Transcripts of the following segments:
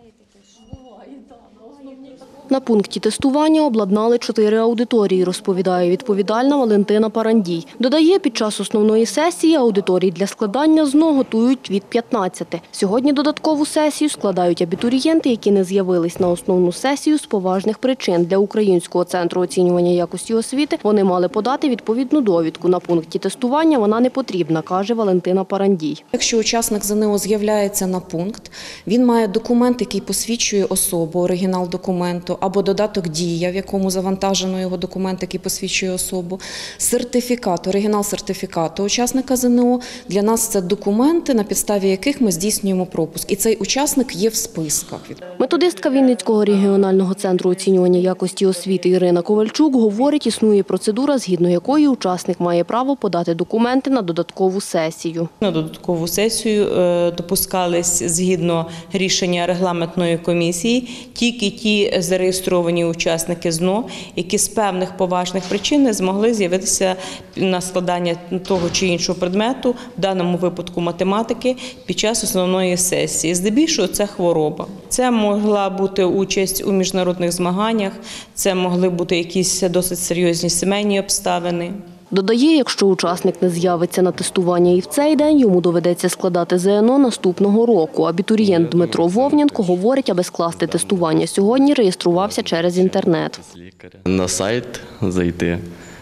На пункті тестування обладнали 4 аудиторії, розповідає відповідальна Валентина Парандій. Додає, під час основної сесії аудиторій для складання ЗНО готують від 15. Сьогодні додаткову сесію складають абітурієнти, які не з'явились на основну сесію з поважних причин. Для Українського центру оцінювання якості освіти вони мали подати відповідну довідку. На пункті тестування вона не потрібна, каже Валентина Парандій. Якщо учасник ЗНО з'являється на пункт, він має документ, який посвідчує особу, оригінал документу, або додаток «Дія», в якому завантажено його документ, який посвідчує особу, сертифікат, оригінал сертифікату учасника ЗНО. Для нас це документи, на підставі яких ми здійснюємо пропуск. І цей учасник є в списках. Методистка Вінницького регіонального центру оцінювання якості освіти Ірина Ковальчук говорить, існує процедура, згідно якої учасник має право подати документи на додаткову сесію. На додаткову сесію допускались згідно рішення регламентної комісії тільки ті зареєстровані учасники ЗНО, які з певних поважних причин не змогли з'явитися на складання того чи іншого предмету, в даному випадку математики, під час основної сесії. Здебільшого це хвороба. Це могла бути участь у міжнародних змаганнях, це могли бути якісь досить серйозні сімейні обставини. Додає, якщо учасник не з'явиться на тестування і в цей день, йому доведеться складати ЗНО наступного року. Абітурієнт Дмитро Вовнєнко говорить, аби скласти тестування сьогодні, реєструвався через інтернет. На сайт зайти,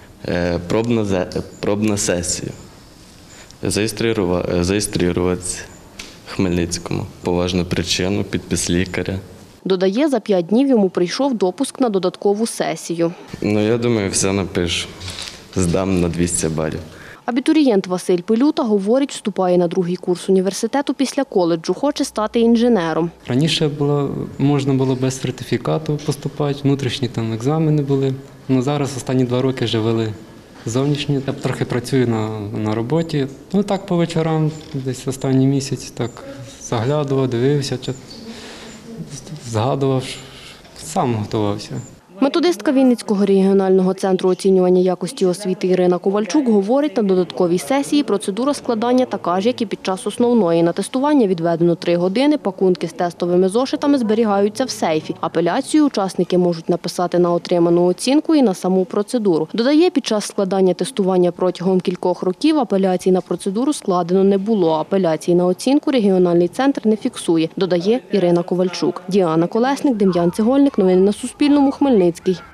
пробна сесія, зареєструватися в Хмельницькому, поважну причину, підпис лікаря. Додає, за 5 днів йому прийшов допуск на додаткову сесію. Я думаю, все напишу. Здам на 200 балів. Абітурієнт Василь Пилюта, говорить, вступає на 2-й курс університету після коледжу, хоче стати інженером. Раніше можна було без сертифікату поступати, внутрішні там екзамени були. Зараз останні 2 роки вже ввели зовнішні. Я трохи працюю на роботі. Так по вечорам, десь останній місяць, так заглядував, дивився, згадував, сам готувався. Методистка Вінницького регіонального центру оцінювання якості освіти Ірина Ковальчук говорить, на додатковій сесії процедура складання така ж, як і під час основної. На тестування відведено 3 години, пакунки з тестовими зошитами зберігаються в сейфі. Апеляцію учасники можуть написати на отриману оцінку і на саму процедуру. Додає, під час складання тестування протягом кількох років апеляцій на процедуру складено не було. Апеляції на оцінку регіональний центр не фіксує, додає Ірина Ковальчук. Діана Колесник, Дем'ян Цегольник. Новини на Суспільному. Хмельницький.